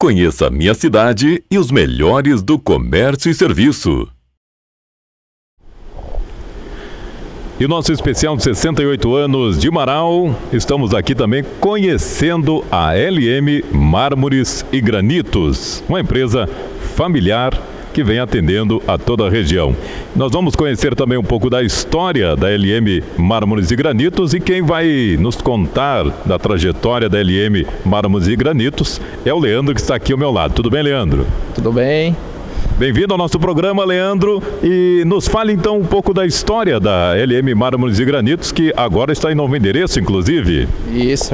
Conheça a minha cidade e os melhores do comércio e serviço. E o nosso especial de 68 anos de Marau, estamos aqui também conhecendo a LM Mármores e Granitos, uma empresa familiar que vem atendendo a toda a região. Nós vamos conhecer também um pouco da história da LM Mármores e Granitos, e quem vai nos contar da trajetória da LM Mármores e Granitos é o Leandro, que está aqui ao meu lado. Tudo bem, Leandro? Tudo bem. Bem-vindo ao nosso programa, Leandro, e nos fale então um pouco da história da LM Mármores e Granitos, que agora está em novo endereço, inclusive. Isso,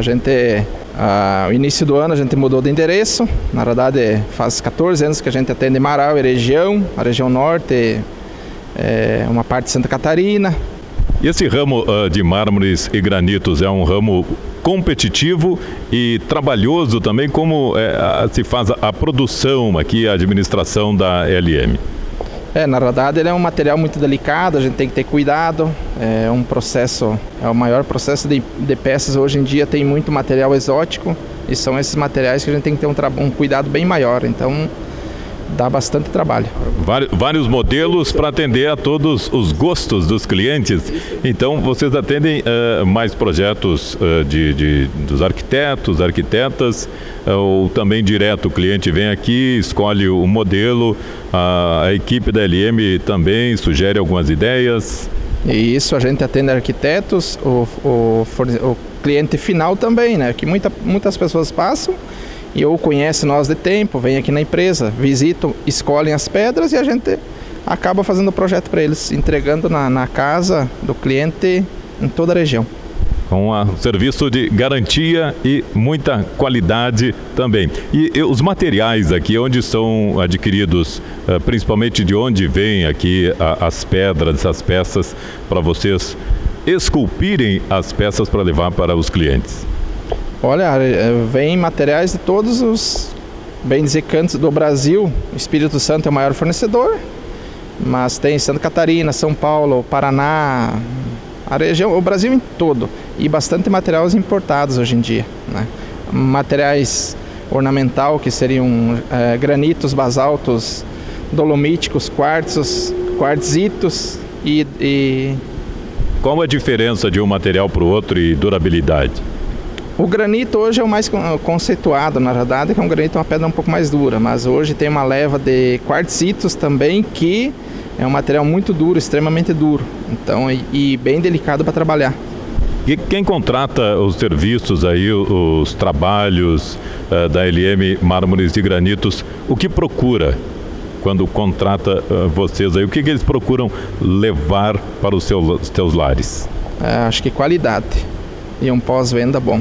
o início do ano a gente mudou de endereço. Na verdade, faz 14 anos que a gente atende Marau e região, a região norte, uma parte de Santa Catarina. E esse ramo de mármores e granitos é um ramo competitivo e trabalhoso também, como se faz a produção aqui, a administração da LM? Na verdade ele é um material muito delicado, a gente tem que ter cuidado, é o maior processo de peças hoje em dia, tem muito material exótico e são esses materiais que a gente tem que ter um cuidado bem maior, então dá bastante trabalho. Vários modelos para atender a todos os gostos dos clientes. Então vocês atendem mais projetos dos arquitetos, arquitetas, ou também direto o cliente vem aqui, escolhe o modelo, a equipe da LM também sugere algumas ideias? E isso, a gente atende arquitetos, o cliente final também, né? Que muitas pessoas passam e ou conhecem nós de tempo, vêm aqui na empresa, visitam, escolhem as pedras e a gente acaba fazendo o projeto para eles, entregando na casa do cliente em toda a região. Com um serviço de garantia e muita qualidade também. E os materiais aqui, onde são adquiridos, principalmente de onde vêm aqui as pedras, as peças, para vocês esculpirem as peças para levar para os clientes? Olha, vem materiais de todos os, bem dizer, cantos do Brasil. O Espírito Santo é o maior fornecedor, mas tem Santa Catarina, São Paulo, Paraná, a região, o Brasil em todo, e bastante materiais importados hoje em dia, né? Materiais ornamental, que seriam granitos, basaltos, dolomíticos, quartzitos e... Qual a diferença de um material para o outro e durabilidade? O granito hoje é o mais conceituado, na verdade, que é um granito, uma pedra um pouco mais dura, mas hoje tem uma leva de quartzitos também, que é um material muito duro, extremamente duro, então, e bem delicado para trabalhar. E quem contrata os serviços aí, os trabalhos da LM Mármores e Granitos, o que procura quando contrata vocês aí? O que eles procuram levar para os seus lares? Acho que qualidade e um pós-venda bom.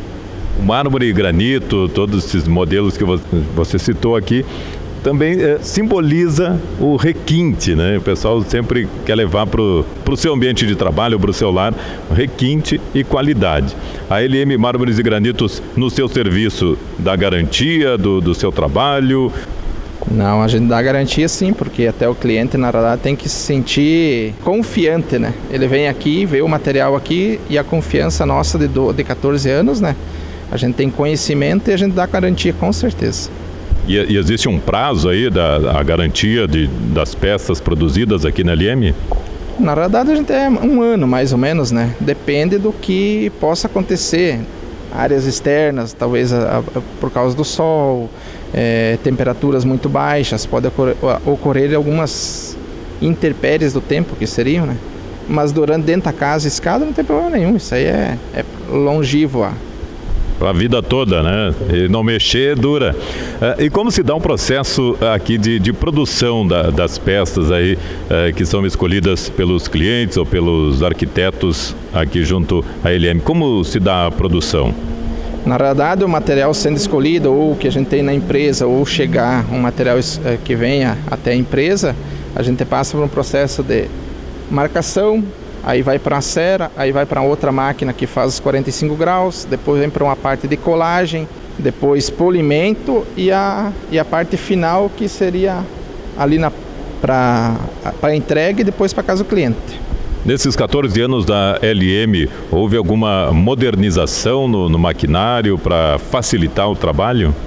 O mármore e granito, todos esses modelos que você citou aqui, também simboliza o requinte, né? O pessoal sempre quer levar para o seu ambiente de trabalho, para o seu lar, requinte e qualidade. A LM Mármores e Granitos, no seu serviço, dá garantia do seu trabalho? Não, a gente dá garantia sim, porque até o cliente, na verdade, tem que se sentir confiante, né? Ele vem aqui, vê o material aqui e a confiança nossa de 14 anos, né? A gente tem conhecimento e a gente dá garantia com certeza. E existe um prazo aí da garantia das peças produzidas aqui na LM? Na verdade, a gente é 1 ano mais ou menos, né? Depende do que possa acontecer. Áreas externas, talvez por causa do sol, temperaturas muito baixas, pode ocorrer algumas intempéries do tempo que seriam, né? Mas dentro da casa, escada, não tem problema nenhum, isso aí é longevo. Para a vida toda, né? E não mexer, dura. E como se dá um processo aqui de produção das peças aí que são escolhidas pelos clientes ou pelos arquitetos aqui junto à LM? Como se dá a produção? Na verdade, o material sendo escolhido, ou que a gente tem na empresa, ou chegar um material que venha até a empresa, a gente passa por um processo de marcação, aí vai para a cera, aí vai para outra máquina que faz os 45 graus, depois vem para uma parte de colagem, depois polimento e a parte final, que seria ali para entrega e depois para casa do cliente. Nesses 14 anos da LM, houve alguma modernização no maquinário para facilitar o trabalho?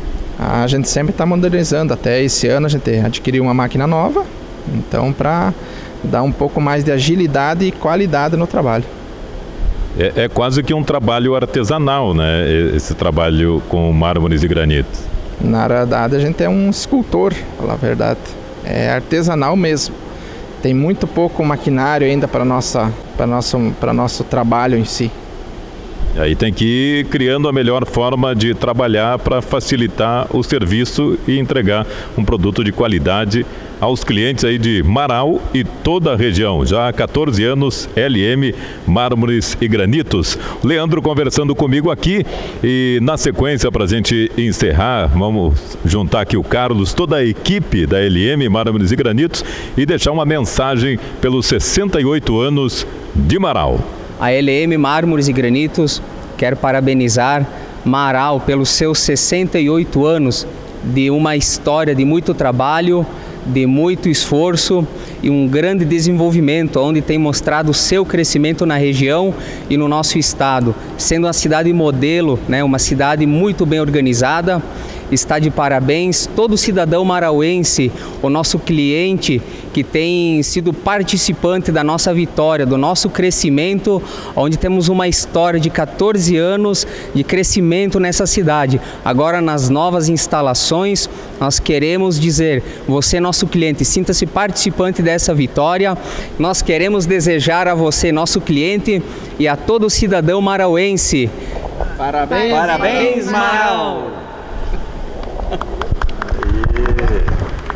a gente sempre está modernizando. Até esse ano a gente adquiriu uma máquina nova, então para dar um pouco mais de agilidade e qualidade no trabalho. É quase que um trabalho artesanal, né? Esse trabalho com mármores e granitos. Na verdade a gente é um escultor, pra falar a verdade. É artesanal mesmo. Tem muito pouco maquinário ainda para nosso trabalho em si. E aí tem que ir criando a melhor forma de trabalhar para facilitar o serviço e entregar um produto de qualidade aos clientes aí de Marau e toda a região. Já há 14 anos, LM Mármores e Granitos. Leandro conversando comigo aqui e na sequência, para a gente encerrar, vamos juntar aqui o Carlos, toda a equipe da LM Mármores e Granitos e deixar uma mensagem pelos 68 anos de Marau. A LM Mármores e Granitos quer parabenizar Marau pelos seus 68 anos de uma história de muito trabalho, de muito esforço e um grande desenvolvimento, onde tem mostrado o seu crescimento na região e no nosso estado, sendo uma cidade modelo, né, uma cidade muito bem organizada. Está de parabéns todo cidadão marauense, o nosso cliente que tem sido participante da nossa vitória, do nosso crescimento, onde temos uma história de 14 anos de crescimento nessa cidade. Agora nas novas instalações, nós queremos dizer, você nosso cliente, sinta-se participante dessa vitória. Nós queremos desejar a você, nosso cliente, e a todo cidadão marauense. Parabéns, Marau!